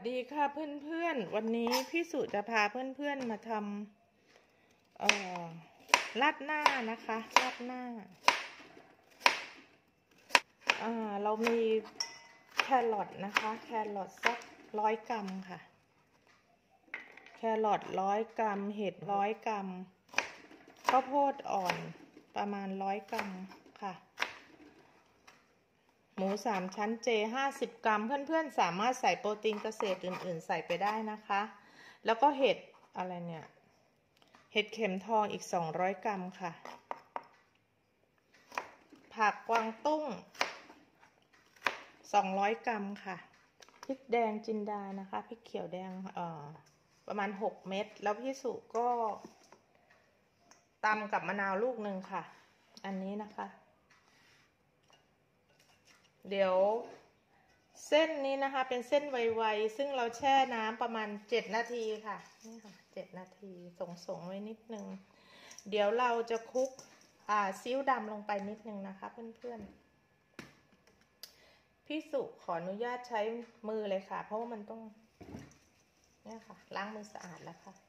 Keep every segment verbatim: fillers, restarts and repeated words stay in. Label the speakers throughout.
Speaker 1: ดีค่ะเพื่อนๆวันนี้พี่สุจะพาเพื่อนๆมาทำเอ่อราดหน้านะคะราดหน้าอ่าเรามีแครอทนะคะแครอทสักร้อยกรัมค่ะแครอทร้อยกรัมเห็ดร้อยกรัมข้าวโพดอ่อนประมาณร้อยกรัมค่ะหมูสามชั้นเจห้าสิบกรัมเพื่อนๆสามารถใส่โปรตีนเกษตรอื่นๆใส่ไปได้นะคะแล้วก็เห็ดอะไรเนี่ยเห็ดเข็มทองอีกสองร้อยกรัมค่ะผักกวางตุ้งสองร้อยกรัมค่ะพริกแดงจินดานะคะพริกเขียวแดงเอ่อประมาณหกเม็ดแล้วพี่สุก็ตำกับมะนาวลูกหนึ่งค่ะอันนี้นะคะเดี๋ยวเส้นนี้นะคะเป็นเส้นไวๆซึ่งเราแช่น้ำประมาณเจ็ดนาทีค่ะนี่ค่ะเจ็ดนาทีส่งๆไว้นิดนึงเดี๋ยวเราจะคลุกอ่าซีอิ๊วดำลงไปนิดนึงนะคะเพื่อนๆพี่สุขออนุญาตใช้มือเลยค่ะเพราะว่ามันต้องเนี่ยค่ะล้างมือสะอาดแล้วค่ะ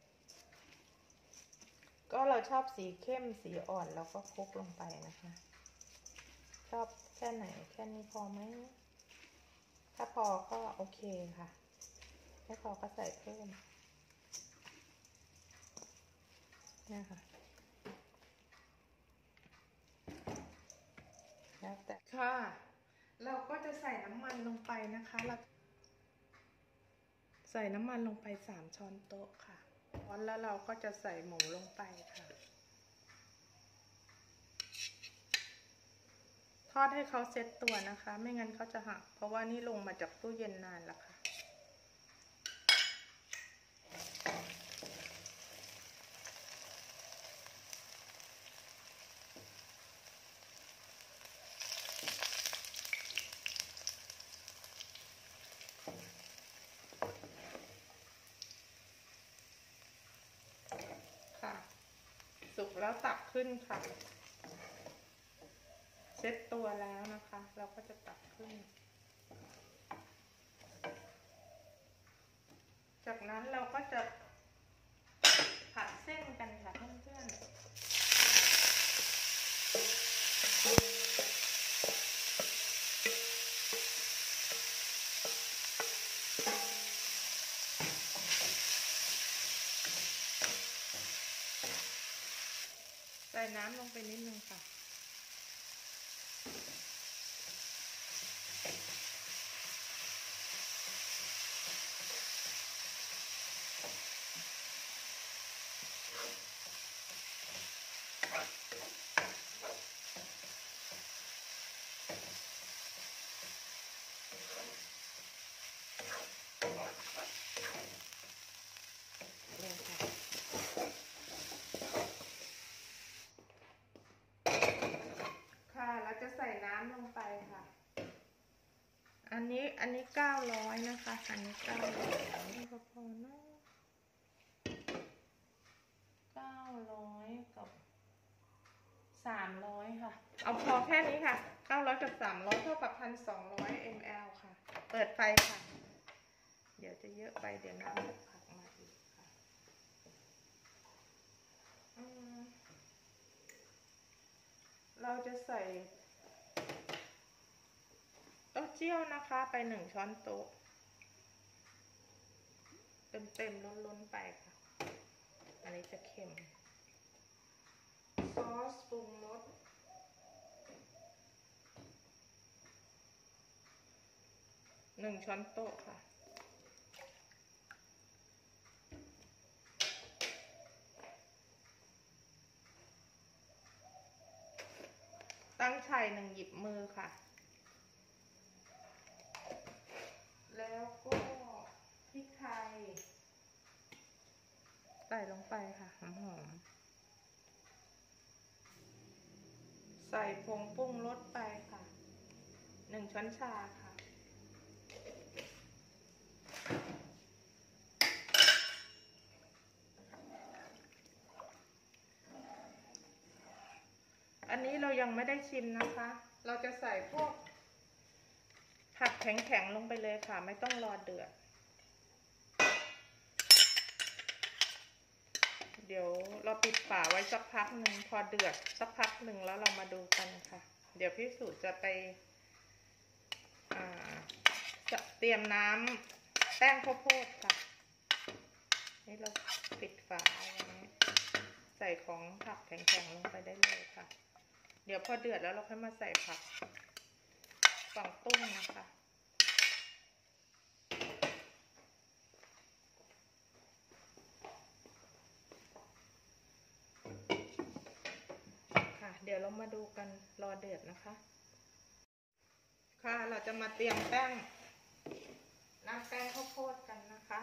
Speaker 1: ก็เราชอบสีเข้มสีอ่อนเราก็คลุกลงไปนะคะชอบแค่ไหนแค่นี้พอไหมถ้าพอก็โอเคค่ะไม่พอก็ใส่เพิ่มเนี่ยค่ะแล้วแต่ค่ะเราก็จะใส่น้ำมันลงไปนะคะเราใส่น้ำมันลงไปสามช้อนโต๊ะค่ะแล้วเราก็จะใส่หมูลงไปค่ะทอดให้เขาเซ็ตตัวนะคะไม่งั้นเขาจะหักเพราะว่านี่ลงมาจากตู้เย็นนานแล้วค่ะค่ะสุกแล้วตักขึ้นค่ะเซ็ตตัวแล้วนะคะเราก็จะตักขึ้นจากนั้นเราก็จะผัดเส้นกันค่ะเพื่อนๆใส่น้ำลงไปนิดนึงค่ะเราจะใส่น้ำลงไปค่ะอันนี้อันนี้เก้าร้อยนะคะอันนี้เก้าร้อยนี่ก็พอนะเก้าร้อยกับสามร้อยค่ะเอาพอแค่นี้ค่ะเก้าร้อยกับสามร้อยเท่ากับพันสองร้อยมลค่ะเปิดไฟค่ะเดี๋ยวจะเยอะไปเดี๋ยวน้ำจะผักมาอีกค่ะเราจะใส่เต้าเจี้ยวนะคะไปหนึ่งช้อนโต๊ะเต็มเต็มล้นๆไปค่ะอันนี้จะเค็มซอสปรุงรสหนึ่งช้อนโต๊ะค่ะตั้งไข่หนึ่งหยิบมือค่ะแล้วก็พริกไทยใส่ลงไปค่ะหอมๆใส่ผงปรุงรสไปค่ะหนึ่งช้อนชาค่ะอันนี้เรายังไม่ได้ชิมนะคะเราจะใส่พวกผักแข็งๆลงไปเลยค่ะไม่ต้องรอเดือดเดี๋ยวเราปิดฝาไว้สักพักหนึ่งพอเดือดสักพักหนึ่งแล้วเรามาดูกันค่ะเดี๋ยวพี่สุจะไปจะเตรียมน้ำแป้งข้าวโพดค่ะนี่เราปิดฝาไว้ใส่ของผักแข็งๆลงไปได้เลยค่ะเดี๋ยวพอเดือดแล้วเราค่อยมาใส่ผักฝั่งตุ้งนะคะเดี๋ยวเรามาดูกันรอเดือดนะคะค่ะเราจะมาเตรียมแป้งน้ำแป้งข้าวโพดกันนะคะ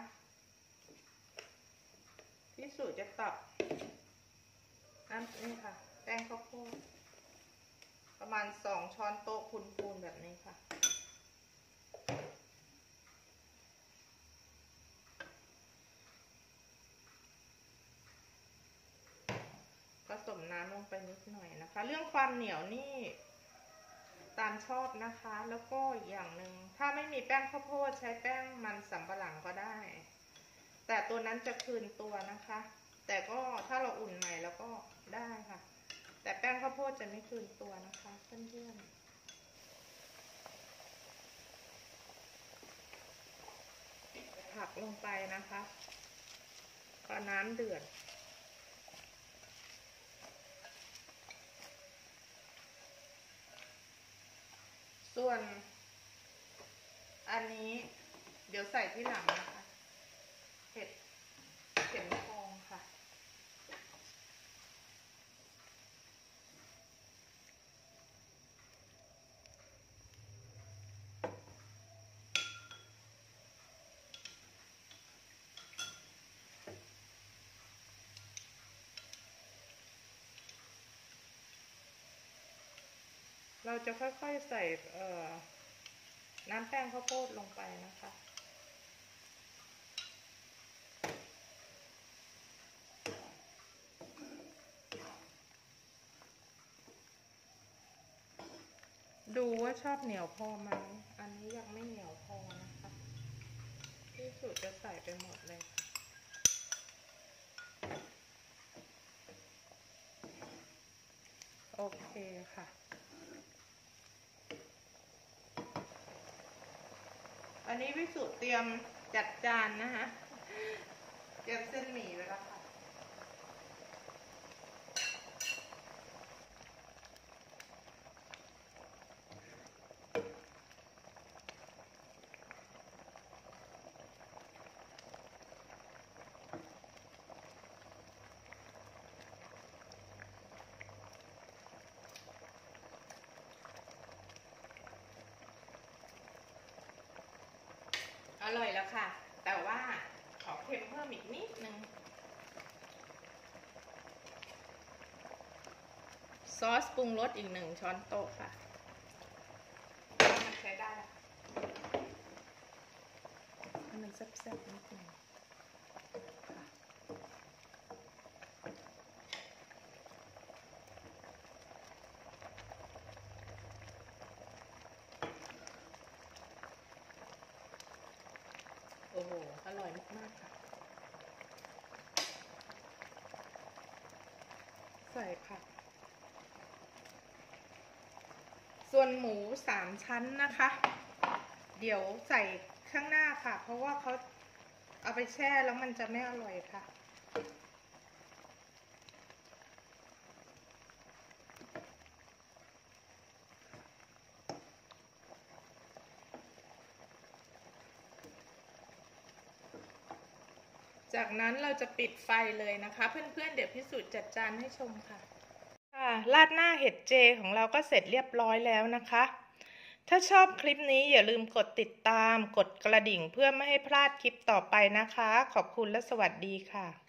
Speaker 1: พี่สุจะตักน้ำนี่ค่ะแป้งข้าวโพดประมาณสองช้อนโต๊ะพูนๆแบบนี้ค่ะผสมน้ำลงไปนิดหน่อยนะคะเรื่องความเหนียวนี่ตามชอบนะคะแล้วก็อีกอย่างหนึ่งถ้าไม่มีแป้งข้าวโพดใช้แป้งมันสำปะหลังก็ได้แต่ตัวนั้นจะคืนตัวนะคะแต่ก็ถ้าเราอุ่นใหม่แล้วก็ได้ค่ะแต่แป้งข้าวโพดจะไม่คืนตัวนะคะเพื่อนๆผักลงไปนะคะพอน้ำเดือดส่วนอันนี้เดี๋ยวใส่ที่หลังนะคะเห็ดเข็มทองค่ะเราจะค่อยๆใส่เอ่อน้ำแป้งข้าวโพดลงไปนะคะดูว่าชอบเหนียวพอไหมอันนี้ยังไม่เหนียวพอนะคะที่สุดจะใส่ไปหมดเลยค่ะโอเคค่ะอันนี้พี่สุเตรียมจัดจานนะคะเตรียมเส้นหมี่ไว้แล้วค่ะอร่อยแล้วค่ะแต่ว่าขอเค็มเพิ่มอีกนิดนึงซอสปรุงรสอีกหนึ่งช้อนโต๊ะค่ะมันใช้ได้ให้มันแซ่บๆนิดนึงโอ้โหอร่อยมากๆค่ะใส่ผักส่วนหมูสามชั้นนะคะเดี๋ยวใส่ข้างหน้าค่ะเพราะว่าเขาเอาไปแช่แล้วมันจะไม่อร่อยค่ะจากนั้นเราจะปิดไฟเลยนะคะเพื่อนๆเดี๋ยวพิสูจน์จัดจานให้ชมค่ะค่ะราดหน้าเห็ดเจของเราก็เสร็จเรียบร้อยแล้วนะคะถ้าชอบคลิปนี้อย่าลืมกดติดตามกดกระดิ่งเพื่อไม่ให้พลาดคลิปต่อไปนะคะขอบคุณและสวัสดีค่ะ